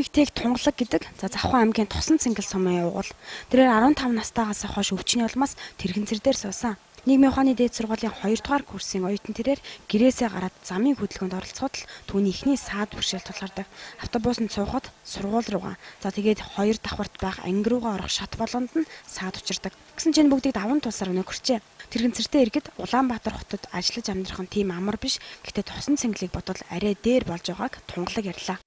эмэгтэйг тунгалаг гэдэг Завхан аймгийн Тусан Цэнгэл сумын уугуул. Тэрээр 15 настайгаас хойш өвчний улмаас тэрэгэнцэр дээр суусан. Нийгмийн ухааны дээд сургуулийн 2 дугаар курсын оюутан тэрээр гэрээсээ гараад замын хөдөлгөөнд оролцоход л түүний эхний саад бэрхшээл тулгардаг. Автобусанд суухад сургууль руугаа. За тэгээд 2 давхарт байх анги руугаа орох шат болгонд нь саад учирдаг. Гэсэн чинь бүгдийг даван тулсаар өнөөгөрчээ. Тэрэгэнцэртэй иргэд Улаанбаатар хотод ажиллаж амьдрах нь тийм амар биш. Гэхдээ Тусан Цэнгэлийг бодвол арай дээр болж байгааг тунгалаг ярьлаа.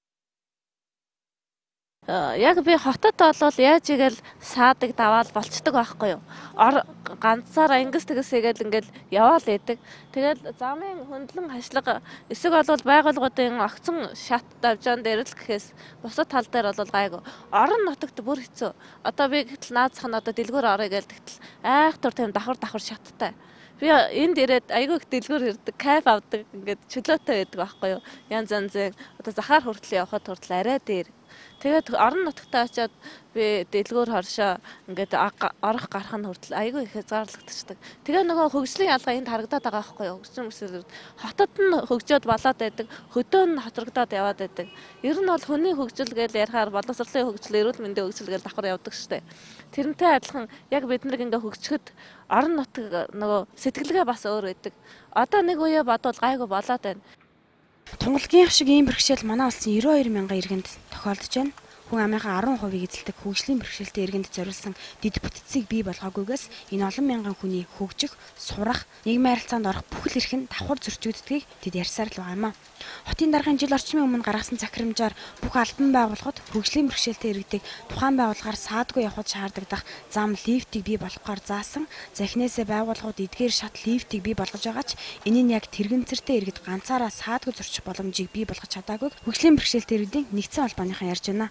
Яг би хотод болвол яаж игээл саадаг даваал болцдог байхгүй юу. Ганцаар ангис тэгэсээгээл ингээл яваал идэг. Тэгэл замын хөндлөн хашлага эсвэл бол байгууллагуудын огцон шат давжаан дээр л гэхээс бусад тал дээр бол гайгүй. Орон нутагт бүр хэцүү. Одоо би гэтэл наацх нь одоо дэлгүүр орё гээл тэгтэл айхтар тийм давхар шаттай. Би энд ирээд айгүй их дэлгүүр ирдэг, кайф авдаг, ингээд чөлөөтэй байдаг байхгүй юу. Янз янзын одоо захаар хүртэл явхад хүртэл арай дээр. Тэгээд орон нутагтаа очиад би дэлгүүр хоршоо ингээд орох гарах нь хүртэл айгүй их заарлагдчихдаг. Тэгээ нөгөө хөгжлийн ялгаа энд харагдаад байгаа байхгүй юу. Хөгжим өсөлт хотод нь хөгжөөд болоод байдаг, хөдөө нь хоцрогдоод яваад байдаг. Ер нь бол хүний хөгжил гэж ярихаар боловсролын хөгжил, эрүүл мэндийн хөгжил гэж давхар явдаг штэ. Тэрнтэй адилхан яг бид нэг ингээ хөгжөхөд орон нутаг нөгөө сэтгэлгээ бас өөр байдаг. Одоо нэг үе бодвол гайгүй болоод байна. Тунгалгийн шиг ийм бэрхшээл манай улсын 92 мянган иргэнд тохиолдож байна. Хүн амынхаа 10% эзэлдэг хөгжлийн бэрхшээлтэй иргэнд зориулсан дэд бүтцийг бий болгоогүйгээс энэ олон мянган хүний хөгжих, сурах, нийгмийн харилцаанд орох бүхэл эрх нь давхар зөрчигддгийг тэд ярьсаар л байгаа юм а. Хотын даргын жил орчмын өмнө гаргасан захирамжаар бүх албан байгууллагууд хөгжлийн бэрхшээлтэй иргэдийг тухайн байгууллагаар саадгүй явахд шаарддаг зам лифтийг бий болгохоор заасан, захинээсээ байгууллагууд эдгээр шат лифтийг бий болгож байгаа ч энэ нь яг тэрэгэнцэртэй иргэд ганцаараа саадгүй зөрчих боломжийг бий болгож чадаагүй хөгжлийн бэрхшээлтэй иргэдийн нэгдсэн холбооныхан ярьж байна.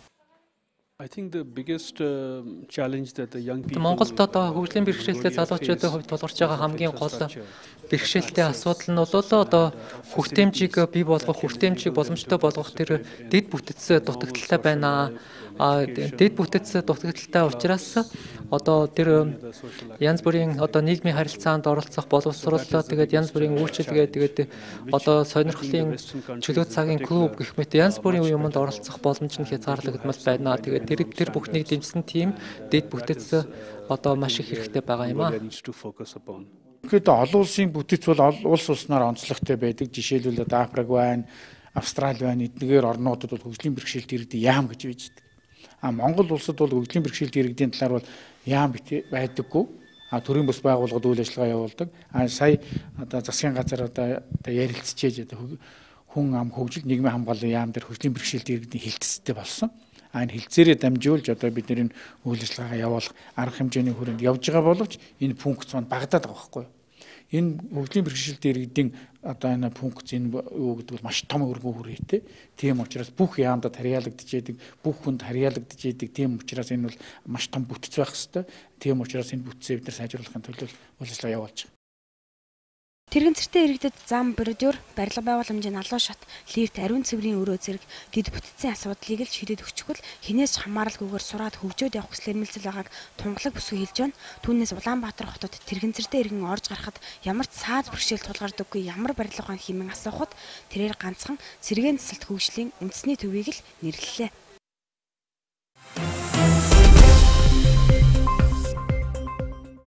Монголд одоо хөгжлийн бэрхшээлтэй залуучуудын хувьд тулгарч байгаа хамгийн гол бэрхшээлтэй асуудал нь бол одоо хүртээмжийг бий болгох, хүртээмжийг боломжтой болгох тэр дэд бүтэц дутагдaltaй байна. Дэд бүтэц дутагдaltaй учраас одоо тэр янз бүрийн одоо нийгмийн харилцаанд оролцох боловсрол тэгээд янз бүрийн үйлчилгээ тэгээд одоо сонирхлын чөлөө цагийн клуб гэх мэт янз бүрийн юмд оролцох боломж нь хязгаарлагдмал байна. Тэгээд тэр бүхнийг дэмжсэн тийм дэд бүтэц одоо маш их хэрэгтэй байгаа юм аа. Тэгэхэд олон улсын бүтэц бол улс улснаар онцлогтой байдаг. Жишээлбэл одоо Африк байна, Австрали байна. Эдгээр орнуудад бол хөгжлийн бэрхшээлтэй иргэдийн яам гэж байж байгаа. Монгол улсад бол хөгжлийн бэрхшээлтэй иргэдийн талаар бол яам байдаггүй. Төрийн бус байгууллагууд үйл ажиллагаа явуулдаг. Сая одоо засгийн газар одоо ярилцчихэж одоо хүн ам хөгжил нийгмийн хамгааллын яам дээр хөгжлийн бэрхшээлтэй иргэдийн хилцэлцтэй болсон. Энэ хилцээрээ дамжуулж одоо бид нэр үйл ажиллагаа явуулах арга хэмжээний хүрээнд явж байгаа боловч энэ функц маань багадаад байгаа байхгүй юу? Энэ хөгжлийн бэрхшээлтэй иргэдийн одоо энэ функц энэ юу гэдэг бол маш том өргөн хүрээтэй. Тийм учраас бүх яамдад харьяалагдж яадаг, бүх хүнд харьяалагдж яадаг. Тийм учраас энэ бол маш том бүтц байх хэвээр. Тийм учраас энэ бүтцээ бид нар сайжруулахын тулд үйл ажиллагаа явуулж байгаа. Тэрэгэнцэртэй иргэдэд зам, бордюр, барилга байгууламжийн алуун шат, лифт, ариун цэврийн өрөө зэрэг дэд бүтцийн асуудлыг л шийдэж өгчихвөл хинээс хамааралгүйгээр сураад хөгжөөд явах хүсэл эрмэлзэл байгааг тунгалаг бүсгүй хэлж байна. Түүнээс Улаанбаатар хотод тэрэгэнцэртэй иргэн орж гарахад ямар ч саад бэрхшээл тулгардаггүй ямар барилга хэмээн асуухад тэрээр ганцхан сэргээн засалт хөгжлийн үндэсний төвийг л нэрлэлээ.